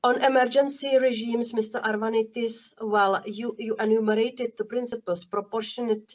On emergency regimes, Mr. Arvanitis, well, you enumerated the principles: proportionality,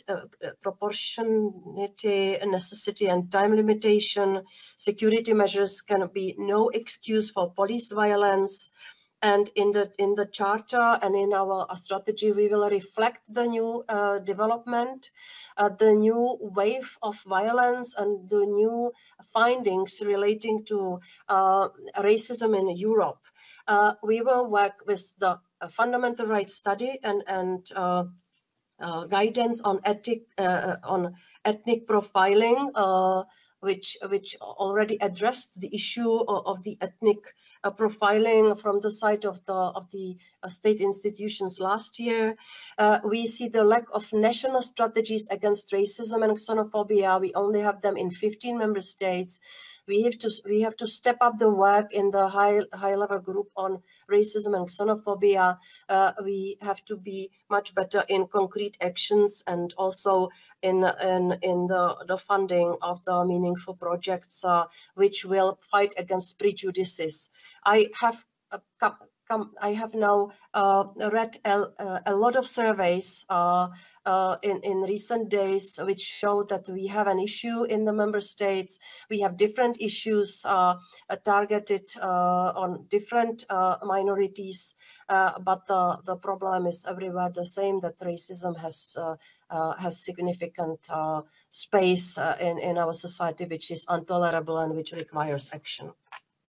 necessity, and time limitation. Security measures can be no excuse for police violence. And in the charter and in our strategy, we will reflect the new development, the new wave of violence, and the new findings relating to racism in Europe. We will work with the fundamental rights study and guidance on ethnic profiling, which already addressed the issue of the ethnic profiling from the side of the state institutions last year. We see the lack of national strategies against racism and xenophobia. We only have them in 15 member states. We have to step up the work in the high level group on racism and xenophobia. We have to be much better in concrete actions and also in the funding of the meaningful projects which will fight against prejudices. I have now read a lot of surveys in recent days which show that we have an issue in the member states. We have different issues targeted on different minorities, but the problem is everywhere the same, that racism has significant space in our society, which is intolerable and which requires action.